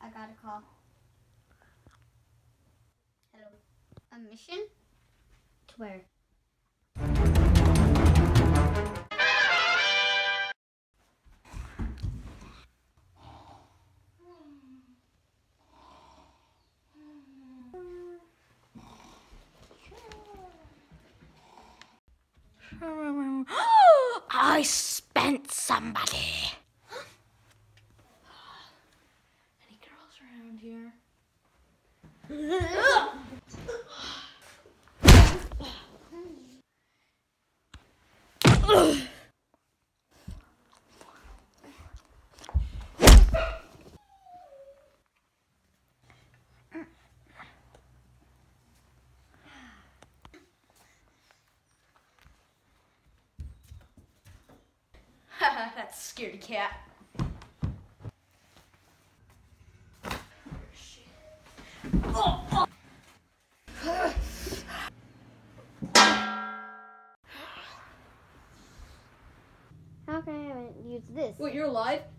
I got a call. Hello. A mission? To where? I spent somebody. Any girls around here? Haha, that scaredy cat. How can I use this? Wait, you're alive?